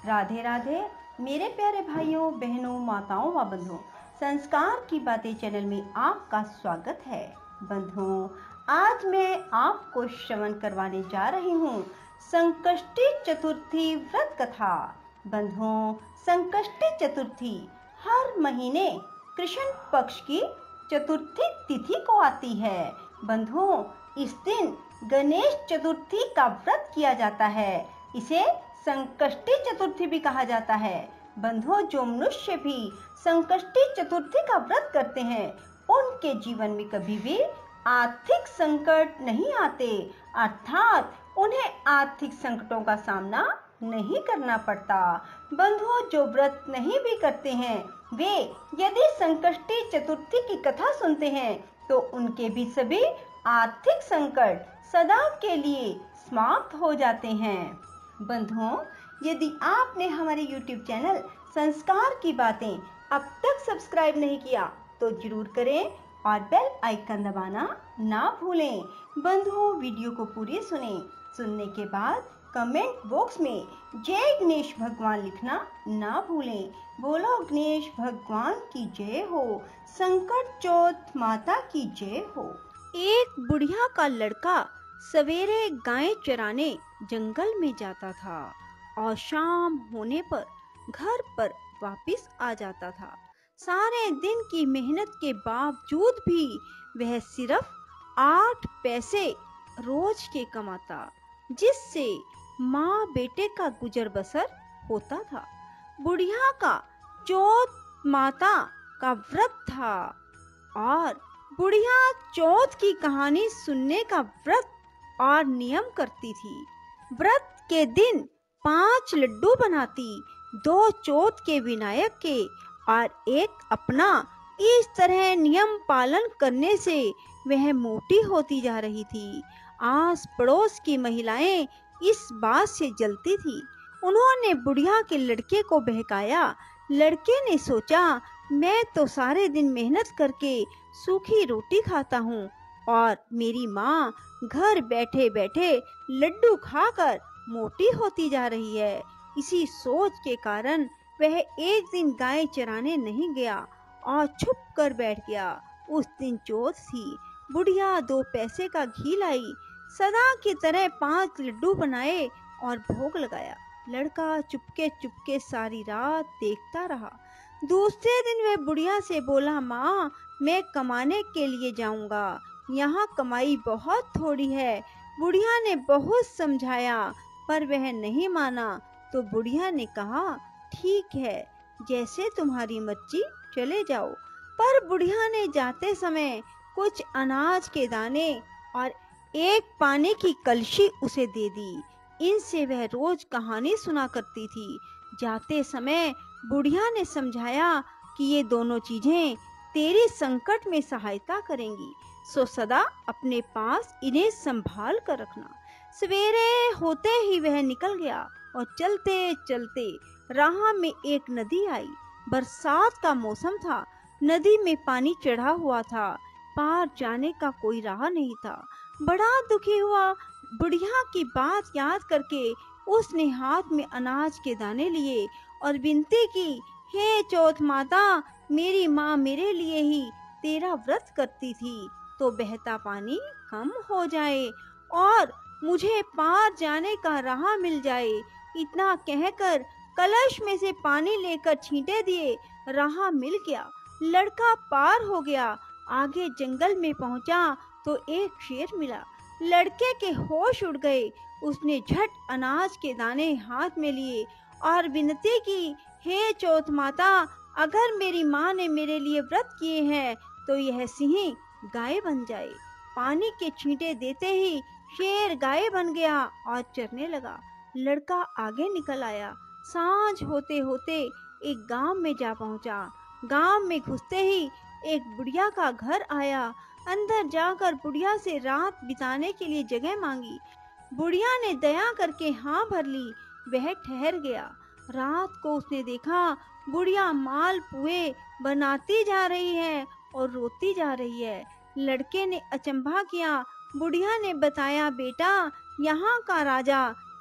राधे राधे मेरे प्यारे भाइयों बहनों माताओं व बंधुओं, संस्कार की बातें चैनल में आपका स्वागत है। बंधुओं, आज मैं आपको श्रवण करवाने जा रही हूँ संकष्टी चतुर्थी व्रत कथा। बंधुओं, संकष्टी चतुर्थी हर महीने कृष्ण पक्ष की चतुर्थी तिथि को आती है। बंधुओं, इस दिन गणेश चतुर्थी का व्रत किया जाता है। इसे संकष्टी चतुर्थी भी कहा जाता है। बंधुओं, जो मनुष्य भी संकष्टी चतुर्थी का व्रत करते हैं उनके जीवन में कभी भी आर्थिक संकट नहीं आते, अर्थात उन्हें आर्थिक संकटों का सामना नहीं करना पड़ता। बंधुओं, जो व्रत नहीं भी करते हैं वे यदि संकष्टी चतुर्थी की कथा सुनते हैं तो उनके भी सभी आर्थिक संकट सदा के लिए समाप्त हो जाते हैं। बंधुओं, यदि आपने हमारे YouTube चैनल संस्कार की बातें अब तक सब्सक्राइब नहीं किया तो जरूर करें और बेल आइकन दबाना ना भूलें। बंधुओं, वीडियो को पूरी सुनने के बाद कमेंट बॉक्स में जय गणेश भगवान लिखना ना भूलें। बोलो गणेश भगवान की जय हो, संकट चौथ माता की जय हो। एक बुढ़िया का लड़का सवेरे गायें चराने जंगल में जाता था और शाम होने पर घर पर वापस आ जाता था। सारे दिन की मेहनत के बावजूद भी वह सिर्फ 8 पैसे रोज के कमाता, जिससे माँ बेटे का गुजर बसर होता था। बुढ़िया का चौथ माता का व्रत था और बुढ़िया चौथ की कहानी सुनने का व्रत और नियम करती थी। व्रत के दिन 5 लड्डू बनाती, 2 चौथ के विनायक के और 1 अपना। इस तरह नियम पालन करने से वह मोटी होती जा रही थी। आस पड़ोस की महिलाएं इस बात से जलती थी। उन्होंने बुढ़िया के लड़के को बहकाया। लड़के ने सोचा, मैं तो सारे दिन मेहनत करके सूखी रोटी खाता हूँ और मेरी माँ घर बैठे बैठे लड्डू खाकर मोटी होती जा रही है। इसी सोच के कारण वह एक दिन गाय चराने नहीं गया और छुप कर बैठ गया। उस दिन चौथ थी। बुढ़िया 2 पैसे का घी लाई, सदा की तरह 5 लड्डू बनाए और भोग लगाया। लड़का चुपके चुपके सारी रात देखता रहा। दूसरे दिन वह बुढ़िया से बोला, माँ मैं कमाने के लिए जाऊंगा, यहाँ कमाई बहुत थोड़ी है। बुढ़िया ने बहुत समझाया पर वह नहीं माना। तो बुढ़िया ने कहा, ठीक है, जैसे तुम्हारी मर्जी, चले जाओ। पर बुढ़िया ने जाते समय कुछ अनाज के दाने और 1 पानी की कलशी उसे दे दी। इनसे वह रोज कहानी सुना करती थी। जाते समय बुढ़िया ने समझाया कि ये दोनों चीजें तेरी संकट में सहायता करेंगी, सो सदा अपने पास इन्हें संभाल कर रखना। सवेरे होते ही वह निकल गया और चलते चलते राह में एक नदी आई। बरसात का मौसम था। नदी में पानी चढ़ा हुआ था। पार जाने का कोई राह नहीं था। बड़ा दुखी हुआ। बुढ़िया की बात याद करके उसने हाथ में अनाज के दाने लिए और विनती की, हे चौथ माता, मेरी माँ मेरे लिए ही तेरा व्रत करती थी तो बहता पानी कम हो जाए और मुझे पार जाने का राह मिल जाए। इतना कहकर कलश में से पानी लेकर छींटे दिए। राह मिल गया। लड़का पार हो गया। आगे जंगल में पहुंचा तो एक शेर मिला। लड़के के होश उड़ गए। उसने झट अनाज के दाने हाथ में लिए और विनती की, हे चौथ माता, अगर मेरी माँ ने मेरे लिए व्रत किए हैं तो यह सिंह गाय बन जाए। पानी के छींटे देते ही शेर गाय बन गया और चरने लगा। लड़का आगे निकल आया। सांझ होते होते एक गांव में जा पहुंचा। गांव में घुसते ही एक बुढ़िया का घर आया। अंदर जाकर बुढ़िया से रात बिताने के लिए जगह मांगी। बुढ़िया ने दया करके हाँ भर ली। वह ठहर गया। रात को उसने देखा बुढ़िया माल पुए बनाती जा रही है और रोती जा रही है। लड़के ने अचंभा किया। बुढ़िया ने बताया, बेटा, यहाँ का राजा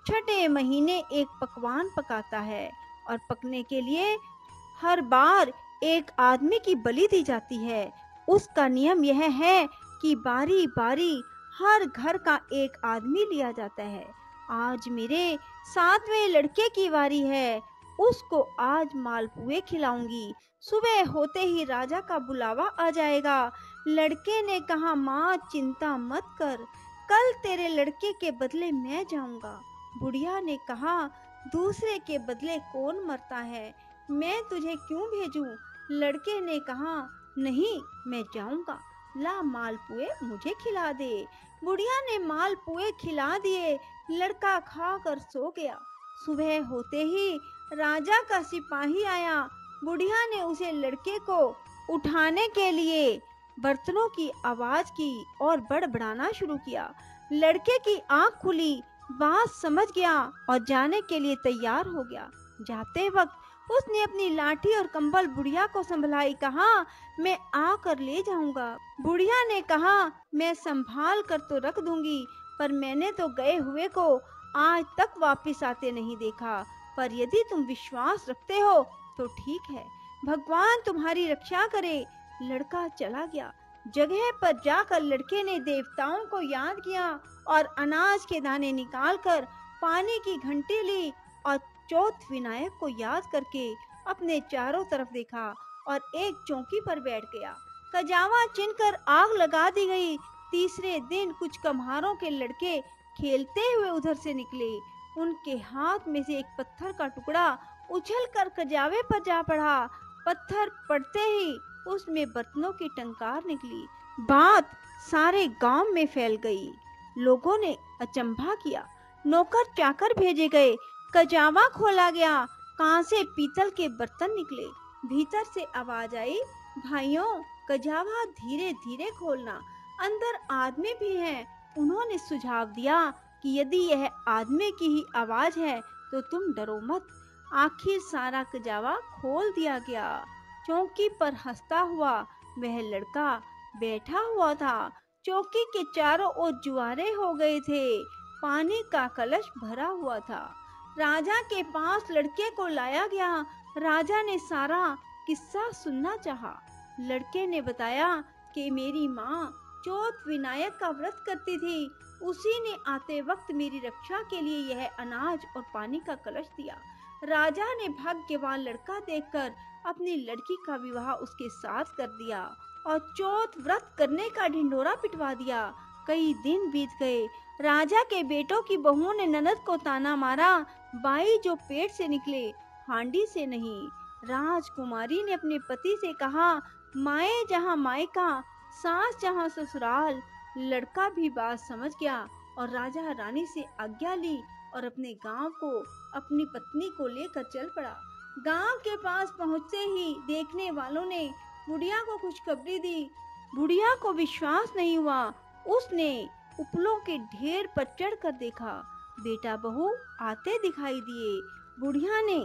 छठे महीने एक पकवान पकाता है और पकने के लिए हर बार एक आदमी की बलि दी जाती है। उसका नियम यह है कि बारी बारी हर घर का एक आदमी लिया जाता है। आज मेरे 7वें लड़के की बारी है, उसको आज मालपुए खिलाऊंगी। सुबह होते ही राजा का बुलावा आ जाएगा। लड़के ने कहा, माँ चिंता मत कर, कल तेरे लड़के के बदले मैं जाऊंगा। बुढ़िया ने कहा, दूसरे के बदले कौन मरता है, मैं तुझे क्यों भेजूं? लड़के ने कहा, नहीं मैं जाऊंगा, ला मालपुए मुझे खिला दे। बुढ़िया ने मालपुए खिला दिए। लड़का खाकर सो गया। सुबह होते ही राजा का सिपाही आया। बुढ़िया ने उसे लड़के को उठाने के लिए बर्तनों की आवाज की और बड़बड़ाना शुरू किया। लड़के की आंख खुली, बात समझ गया और जाने के लिए तैयार हो गया। जाते वक्त उसने अपनी लाठी और कंबल बुढ़िया को संभलाई, कहा, मैं आकर ले जाऊंगा। बुढ़िया ने कहा, मैं संभाल कर तो रख दूंगी, पर मैंने तो गए हुए को आज तक वापस आते नहीं देखा, पर यदि तुम विश्वास रखते हो तो ठीक है, भगवान तुम्हारी रक्षा करे। लड़का चला गया। जगह पर जाकर लड़के ने देवताओं को याद किया और अनाज के दाने निकालकर पानी की घंटी ली और चौथ विनायक को याद करके अपने चारों तरफ देखा और एक चौकी पर बैठ गया। कजावा चिनकर आग लगा दी गई। तीसरे दिन कुछ कम्हारों के लड़के खेलते हुए उधर से निकले। उनके हाथ में से एक पत्थर का टुकड़ा उछलकर कजावे पर जा पड़ा। पत्थर पड़ते ही उसमें बर्तनों की टंकार निकली। बात सारे गांव में फैल गई। लोगों ने अचंभा किया। नौकर चाकर भेजे गए। कजावा खोला गया। कांसे पीतल के बर्तन निकले। भीतर से आवाज आई, भाइयों कजावा धीरे धीरे खोलना, अंदर आदमी भी हैं। उन्होंने सुझाव दिया कि यदि यह आदमी की ही आवाज है तो तुम डरो मत। आखिर सारा कजावा खोल दिया गया। चौकी पर हंसता हुआ वह लड़का बैठा हुआ था। चौकी के चारों ओर जुआरे हो गए थे। पानी का कलश भरा हुआ था। राजा के पास लड़के को लाया गया। राजा ने सारा किस्सा सुनना चाहा। लड़के ने बताया कि मेरी माँ चौथ विनायक का व्रत करती थी, उसी ने आते वक्त मेरी रक्षा के लिए यह अनाज और पानी का कलश दिया। राजा ने भाग्यवान लड़का देखकर अपनी लड़की का विवाह उसके साथ कर दिया और चौथ व्रत करने का ढिंढोरा पिटवा दिया। कई दिन बीत गए। राजा के बेटों की बहुओं ने ननद को ताना मारा, बाई जो पेट से निकले हांडी से नहीं। राजकुमारी ने अपने पति से कहा, माए जहाँ मायका, सास जहाँ ससुराल। लड़का भी बात समझ गया और राजा रानी से आज्ञा ली और अपने गांव को अपनी पत्नी को लेकर चल पड़ा। गांव के पास पहुंचते ही देखने वालों ने बुढ़िया को खुशखबरी दी। बुढ़िया को विश्वास नहीं हुआ। उसने उपलों के ढेर पर चढ़कर देखा। बेटा बहू आते दिखाई दिए। बुढ़िया ने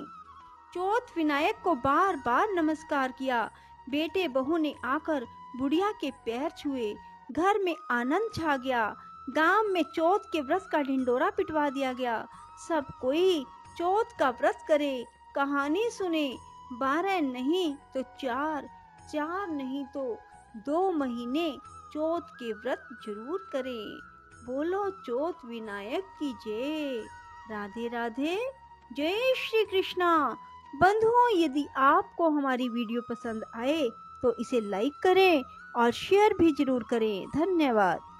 चौथ विनायक को बार बार नमस्कार किया। बेटे बहू ने आकर बुढ़िया के पैर छुए। घर में आनंद छा गया। गांव में चौथ के व्रत का ढिंडोरा पिटवा दिया गया। सब कोई चौथ का व्रत करे, कहानी सुने। 12 नहीं तो 4, 4 नहीं तो 2 महीने चौथ के व्रत जरूर करें। बोलो चौथ विनायक की जय। राधे राधे। जय श्री कृष्णा। बंधुओं, यदि आपको हमारी वीडियो पसंद आए तो इसे लाइक करें और शेयर भी जरूर करें। धन्यवाद।